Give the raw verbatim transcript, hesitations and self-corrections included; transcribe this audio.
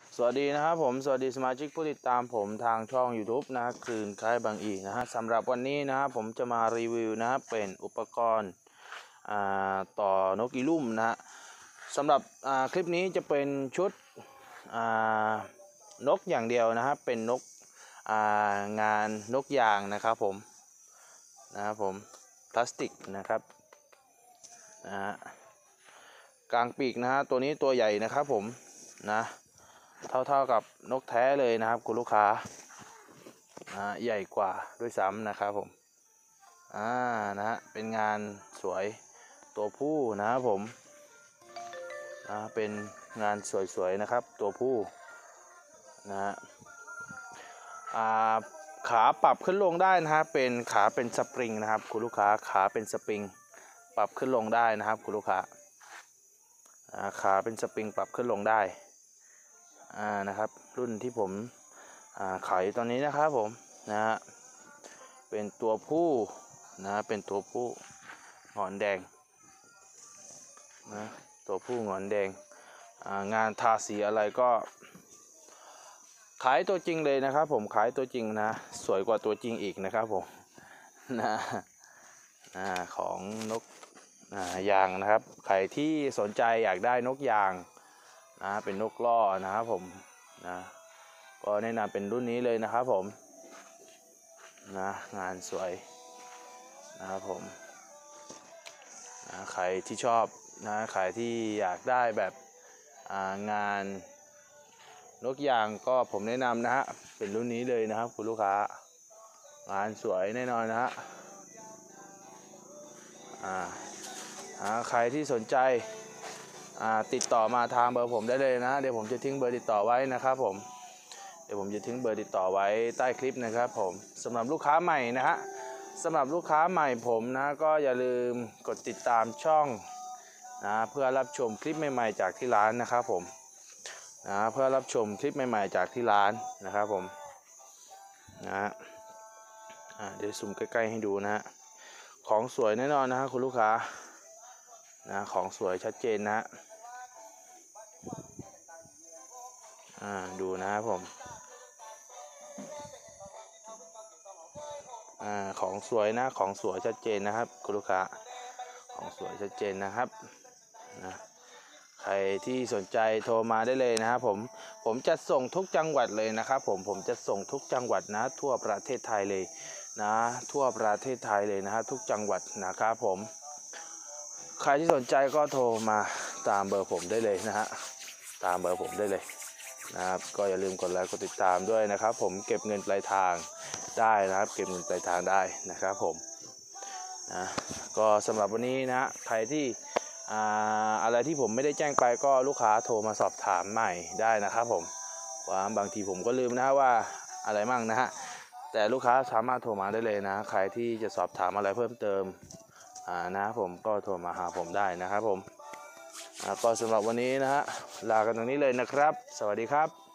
สวัสดีนะครับผมสวัสดีสมาชิกผู้ติดตามผมทางช่อง YouTube นะคลื่นคล้ายบางอีนะฮะสำหรับวันนี้นะครับผมจะมารีวิวนะครับเป็นอุปกรณ์ต่อนกอีลุ่มนะฮะสำหรับคลิปนี้จะเป็นชุดนกอย่างเดียวนะครับเป็นนกงานนกยางนะครับผมนะครับผมพลาสติกนะครับนะฮะกลางปีกนะฮะตัวนี้ตัวใหญ่นะครับผมนะเท่าๆกับนกแท้เลยนะครับคุณลูกค้านะใหญ่กว่าด้วยซ้ำนะครับผมอ่านะฮะเป็นงานสวยตัวผู้นะครับผมนะเป็นงานสวยๆนะครับตัวผู้นะฮะอ่าขาปรับขึ้นลงได้นะฮะเป็นขาเป็นสปริงนะครับคุณลูกค้าขาเป็นสปริงปรับขึ้นลงได้นะครับคุณลูกค้าขาเป็นสปริงปรับขึ้นลงได้อ่านะครับรุ่นที่ผมขายตอนนี้นะครับผมนะฮะเป็นตัวผู้นะเป็นตัวผู้หงอนแดงนะตัวผู้หงอนแดงงานทาสีอะไรก็ขายตัวจริงเลยนะครับผมขายตัวจริงนะสวยกว่าตัวจริงอีกนะครับผมนะของนกยางนะครับใครที่สนใจอยากได้นกยางนะเป็นนกล่อนะครับผมนะก็แนะนำเป็นรุ่นนี้เลยนะครับผมนะงานสวยนะครับผมนะใครที่ชอบนะใครที่อยากได้แบบงานนกยางก็ผมแนะนำนะฮะเป็นรุ่นนี้เลยนะครับคุณลูกค้างานสวยแน่นอนนะฮะใครที่สนใจติดต่อมาทางเบอร์ผมได้เลยนะเดี๋ยวผมจะทิ้งเบอร์ติดต่อไว้นะครับผมเดี๋ยวผมจะทิ้งเบอร์ติดต่อไว้ใต้คลิปนะครับผมสำหรับลูกค้าใหม่นะฮะสำหรับลูกค้าใหม่ผมนะก็อย่าลืมกดติดตามช่องนะเพื่อรับชมคลิปใหม่ๆจากที่ร้านนะครับผมนะเพื่อรับชมคลิปใหม่ๆจากที่ร้านนะครับผมนะฮะเดี๋ยวซูมใกล้ๆให้ดูนะฮะของสวยแน่นอนนะฮะคุณลูกค้านะของสวยชัดเจนนะอ่าดูนะครับผมอ่าของสวยนะของสวยชัดเจนนะครับคุณลูกค้าของสวยชัดเจนนะครับนะใครที่สนใจโทรมาได้เลยนะครับผมผมจะส่งทุกจังหวัดเลยนะครับผมผมจะส่งทุกจังหวัดนะทั่วประเทศไทยเลยนะทั่วประเทศไทยเลยนะฮะทุกจังหวัดนะครับผมใครที่สนใจก็โทรมาตามเบอร์ผมได้เลยนะฮะตามเบอร์ผมได้เลยนะครับก็อย่าลืมกดไลค์กดติดตามด้วยนะครับผมเก็บเงินปลายทางได้นะครับเก็บเงินปลายทางได้นะครับผมนะก็สำหรับวันนี้นะใครที่อะไรที่ผมไม่ได้แจ้งไปก็ลูกค้าโทรมาสอบถามใหม่ได้นะครับผมว่าบางทีผมก็ลืมนะว่าอะไรมั่งนะฮะแต่ลูกค้าสามารถโทรมาได้เลยนะใครที่จะสอบถามอะไรเพิ่มเติมนะผมก็โทรมาหาผมได้นะครับผมก็สำหรับวันนี้นะฮะลากันตรงนี้เลยนะครับสวัสดีครับ